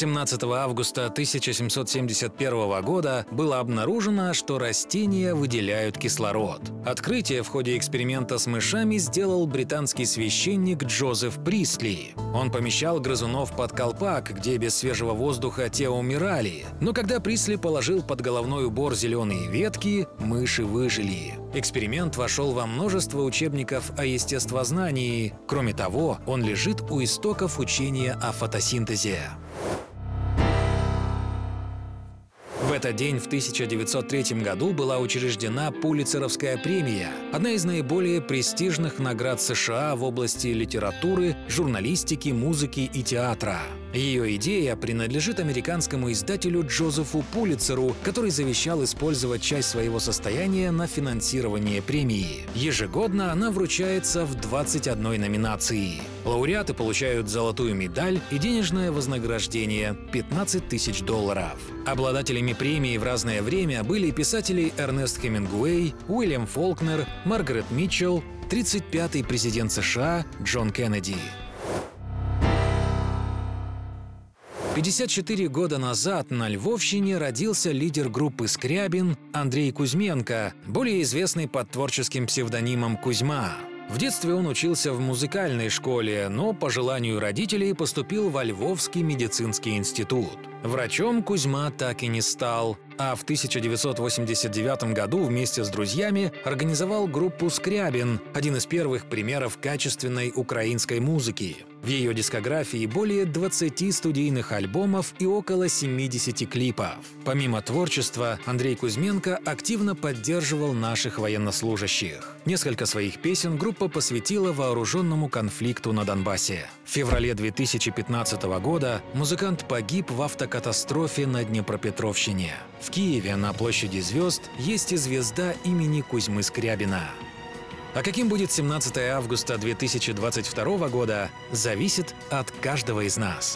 17 августа 1771 года было обнаружено, что растения выделяют кислород. Открытие в ходе эксперимента с мышами сделал британский священник Джозеф Присли. Он помещал грызунов под колпак, где без свежего воздуха те умирали. Но когда Присли положил под головной убор зеленые ветки, мыши выжили. Эксперимент вошел во множество учебников о естествознании. Кроме того, он лежит у истоков учения о фотосинтезе. В этот день в 1903 году была учреждена Пулитцеровская премия, одна из наиболее престижных наград США в области литературы, журналистики, музыки и театра. Ее идея принадлежит американскому издателю Джозефу Пулитцеру, который завещал использовать часть своего состояния на финансирование премии. Ежегодно она вручается в 21 номинации. Лауреаты получают золотую медаль и денежное вознаграждение – $15 тысяч. Обладателями премии в разное время были писатели Эрнест Хемингуэй, Уильям Фолкнер, Маргарет Митчелл, 35-й президент США Джон Кеннеди. 54 года назад на Львовщине родился лидер группы «Скрябин» Андрей Кузьменко, более известный под творческим псевдонимом «Кузьма». В детстве он учился в музыкальной школе, но по желанию родителей поступил во Львовский медицинский институт. Врачом Кузьма так и не стал, а в 1989 году вместе с друзьями организовал группу «Скрябин», один из первых примеров качественной украинской музыки. В ее дискографии более 20 студийных альбомов и около 70 клипов. Помимо творчества, Андрей Кузьменко активно поддерживал наших военнослужащих. Несколько своих песен группа посвятила вооруженному конфликту на Донбассе. В феврале 2015 года музыкант погиб в автокатастрофе на Днепропетровщине. В Киеве на площади Звезд есть и звезда имени Кузьмы Скрябина. А каким будет 17 августа 2022 года, зависит от каждого из нас.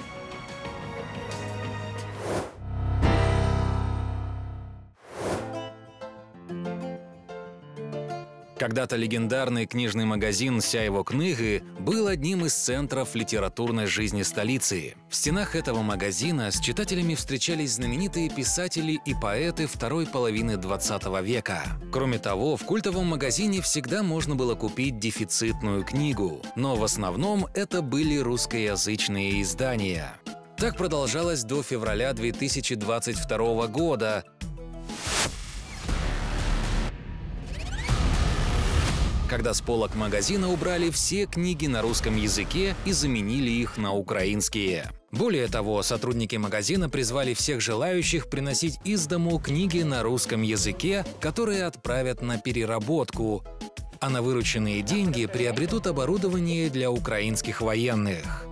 Когда-то легендарный книжный магазин «Сяево книги» был одним из центров литературной жизни столицы. В стенах этого магазина с читателями встречались знаменитые писатели и поэты второй половины 20 века. Кроме того, в культовом магазине всегда можно было купить дефицитную книгу, но в основном это были русскоязычные издания. Так продолжалось до февраля 2022 года, когда с полок магазина убрали все книги на русском языке и заменили их на украинские. Более того, сотрудники магазина призвали всех желающих приносить из дому книги на русском языке, которые отправят на переработку, а на вырученные деньги приобретут оборудование для украинских военных.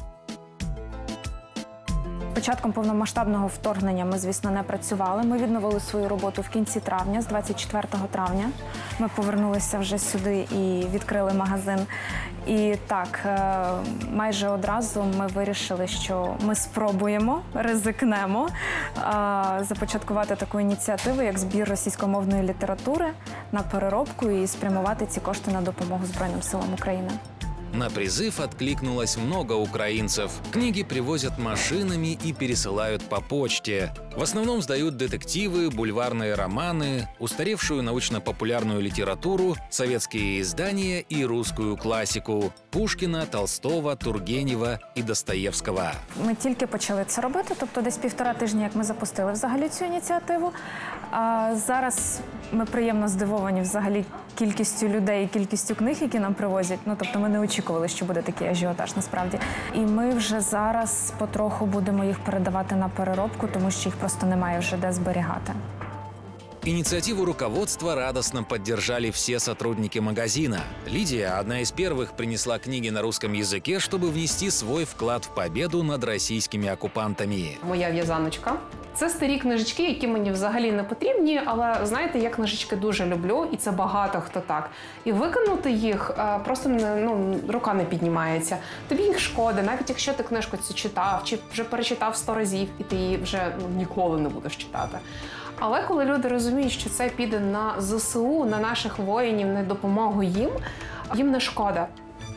Початком повномасштабного вторгнення ми, звісно, не працювали. Ми відновили свою роботу в кінці травня, з 24 травня. Ми повернулися вже сюди і відкрили магазин. І так, майже одразу ми вирішили, що ми спробуємо, ризикнемо започаткувати таку ініціативу, як збір російськомовної літератури на переробку і спрямувати ці кошти на допомогу Збройним силам України. На призыв откликнулось много украинцев. Книги привозят машинами и пересылают по почте. В основном сдают детективы, бульварные романы, устаревшую научно-популярную литературу, советские издания и русскую классику – Пушкіна, Толстого, Тургенєва і Достоєвського. Ми тільки почали це робити, тобто десь 1,5 тижня, як ми запустили взагалі цю ініціативу. А зараз ми приємно здивовані взагалі кількістю людей і кількістю книг, які нам привозять. Ну, тобто ми не очікували, що буде такий ажіотаж насправді. І ми вже зараз потроху будемо їх передавати на переробку, тому що їх просто немає вже де зберігати. Инициативу руководства радостно поддержали все сотрудники магазина. Лидия, одна из первых, принесла книги на русском языке, чтобы внести свой вклад в победу над российскими оккупантами. Моя в'язаночка. Це старі книжечки, які мені взагалі не потрібні, але знаєте, я книжечки дуже люблю, і це багато хто так. І викинути їх просто рука не піднімається. Тобі їх шкода, навіть якщо ти книжку цю читав, чи вже перечитав 100 разів, і ти її вже ніколи не будеш читати. Але коли люди розуміють, що це піде на ЗСУ, на наших воїнів, на допомогу їм, їм не шкода.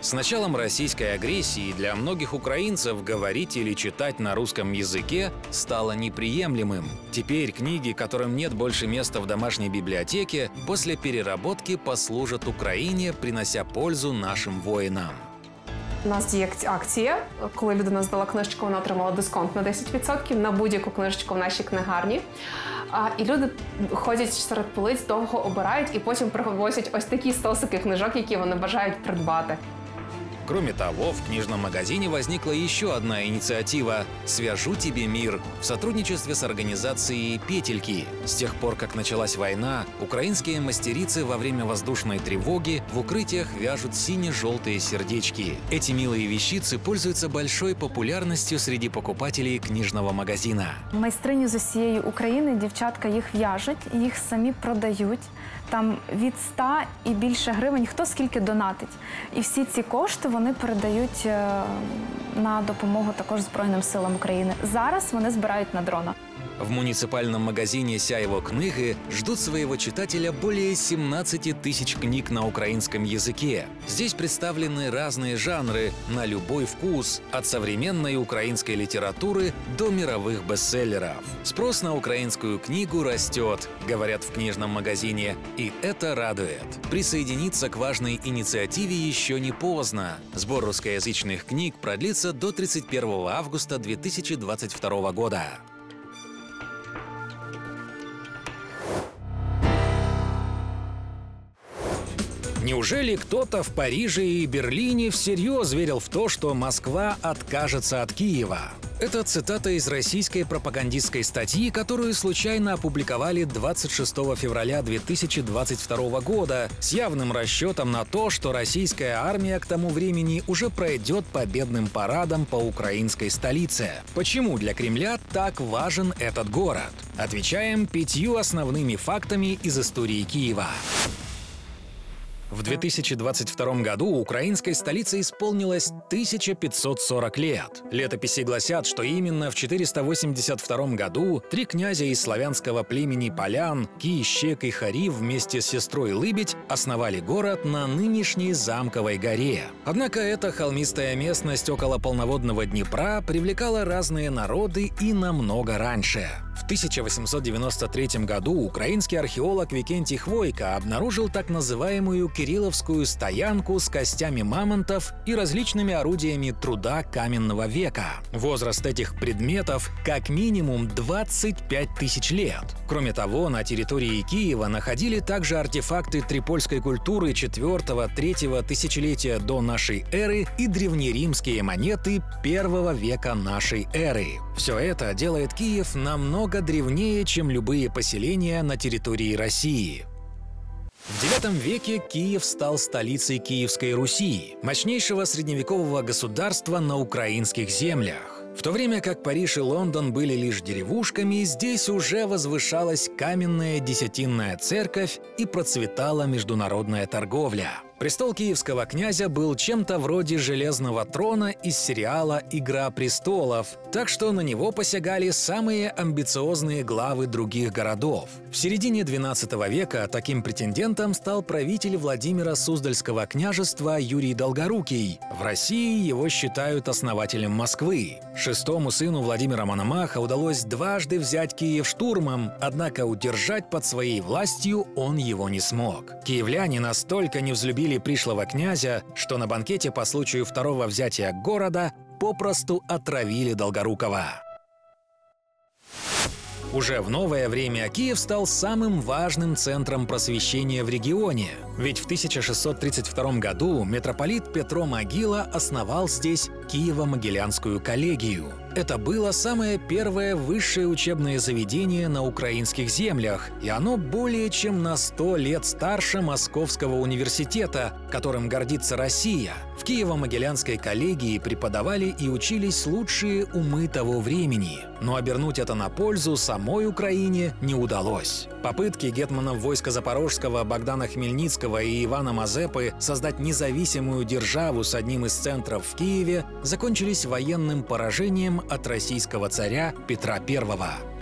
С началом российской агрессии для многих украинцев говорить или читать на русском языке стало неприемлемым. Теперь книги, которым нет больше места в домашней библиотеке, после переработки послужат Україні, принося пользу нашим воїнам. У нас є акція, коли людина здала книжечку, вона отримала дисконт на 10% на будь-яку книжечку в нашій книгарні. І люди ходять серед полиць, довго обирають і потім привозять ось такі стосики книжок, які вони бажають придбати. Кроме того, в книжном магазине возникла еще одна инициатива «Свяжу тебе мир» в сотрудничестве с организацией «Петельки». С тех пор, как началась война, украинские мастерицы во время воздушной тревоги в укрытиях вяжут сине-желтые сердечки. Эти милые вещицы пользуются большой популярностью среди покупателей книжного магазина. Майстрині з усієї України, дівчатка їх в'яжуть, їх самі продають. Там від 100 і більше гривень, хто скільки донатить. І всі ці кошти вони передають на допомогу також Збройним силам України. Зараз вони збирають на дрона. В муниципальном магазине «Сяево книги» ждут своего читателя более 17 тысяч книг на украинском языке. Здесь представлены разные жанры на любой вкус, от современной украинской литературы до мировых бестселлеров. Спрос на украинскую книгу растет, говорят в книжном магазине, и это радует. Присоединиться к важной инициативе еще не поздно. Сбор русскоязычных книг продлится до 31 августа 2022 года. Неужели кто-то в Париже и Берлине всерьез верил в то, что Москва откажется от Киева? Это цитата из российской пропагандистской статьи, которую случайно опубликовали 26 февраля 2022 года с явным расчетом на то, что российская армия к тому времени уже пройдет победным парадом по украинской столице. Почему для Кремля так важен этот город? Отвечаем 5 основными фактами из истории Киева. В 2022 году украинской столице исполнилось 1540 лет. Летописи гласят, что именно в 482 году 3 князя из славянского племени полян Кий, Щек и Харив вместе с сестрой Лыбедь основали город на нынешней Замковой горе. Однако эта холмистая местность около полноводного Днепра привлекала разные народы и намного раньше. В 1893 году украинский археолог Викентий Хвойко обнаружил так называемую Кирилловскую стоянку с костями мамонтов и различными орудиями труда каменного века. Возраст этих предметов как минимум 25 тысяч лет. Кроме того, на территории Киева находили также артефакты трипольской культуры 4-3 тысячелетия до нашей эры и древнеримские монеты 1 века нашей эры. Все это делает Киев намного древнее, чем любые поселения на территории России. В IX веке Киев стал столицей Киевской Руси, мощнейшего средневекового государства на украинских землях. В то время как Париж и Лондон были лишь деревушками, здесь уже возвышалась каменная десятинная церковь и процветала международная торговля. Престол киевского князя был чем-то вроде железного трона из сериала «Игра престолов», так что на него посягали самые амбициозные главы других городов. В середине XII века таким претендентом стал правитель Владимира Суздальского княжества Юрий Долгорукий. В России его считают основателем Москвы. Шестому сыну Владимира Мономаха удалось дважды взять Киев штурмом, однако удержать под своей властью он его не смог. Киевляне настолько не взлюбили пришлого князя, что на банкете по случаю второго взятия города попросту отравили Долгорукова. Уже в новое время Киев стал самым важным центром просвещения в регионе. Ведь в 1632 году митрополит Петро Могила основал здесь Киево-Могилянскую коллегию. Это было самое первое высшее учебное заведение на украинских землях, и оно более чем на 100 лет старше Московского университета, которым гордится Россия. В Киево-Могилянской коллегии преподавали и учились лучшие умы того времени. Но обернуть это на пользу самой Украине не удалось. Попытки гетманов войска Запорожского Богдана Хмельницкого и Ивана Мазепы создать независимую державу с одним из центров в Киеве закончились военным поражением от российского царя Петра I.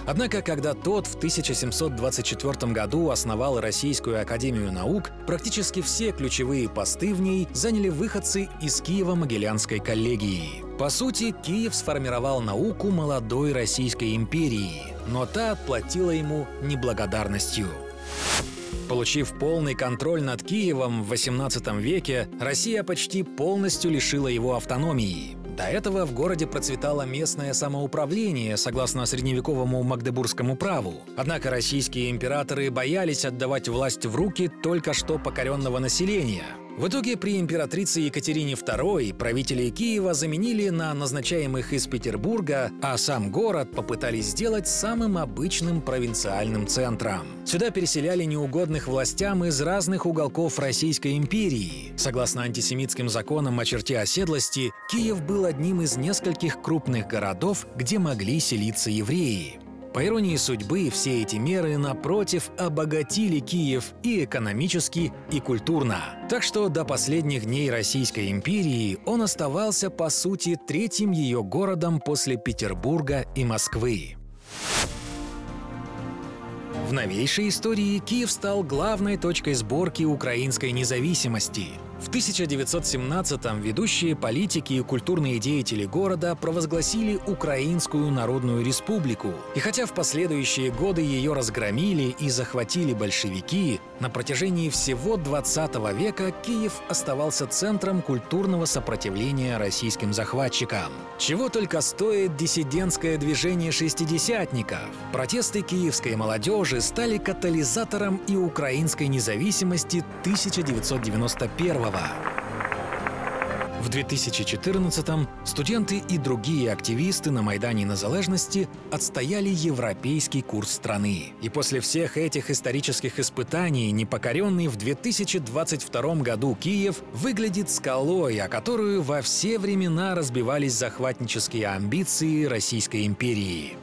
Однако, когда тот в 1724 году основал Российскую академию наук, практически все ключевые посты в ней заняли выходцы из Киево-Могилянской коллегии. По сути, Киев сформировал науку молодой Российской империи, но та отплатила ему неблагодарностью. Получив полный контроль над Киевом в XVIII веке, Россия почти полностью лишила его автономии. До этого в городе процветало местное самоуправление, согласно средневековому магдебургскому праву. Однако российские императоры боялись отдавать власть в руки только что покоренного населения. В итоге при императрице Екатерине II правители Киева заменили на назначаемых из Петербурга, а сам город попытались сделать самым обычным провинциальным центром. Сюда переселяли неугодных властям из разных уголков Российской империи. Согласно антисемитским законам о черте оседлости, Киев был одним из нескольких крупных городов, где могли селиться евреи. По иронии судьбы, все эти меры, напротив, обогатили Киев и экономически, и культурно. Так что до последних дней Российской империи он оставался, по сути, третьим ее городом после Петербурга и Москвы. В новейшей истории Киев стал главной точкой сборки украинской независимости. В 1917-м ведущие политики и культурные деятели города провозгласили Украинскую Народную Республику. И хотя в последующие годы ее разгромили и захватили большевики, на протяжении всего 20 века Киев оставался центром культурного сопротивления российским захватчикам. Чего только стоит диссидентское движение шестидесятников. Протесты киевской молодежи стали катализатором и украинской независимости 1991-го. В 2014-м студенты и другие активисты на Майдане Незалежности отстояли европейский курс страны. И после всех этих исторических испытаний непокоренный в 2022 году Киев выглядит скалой, о которую во все времена разбивались захватнические амбиции Российской империи.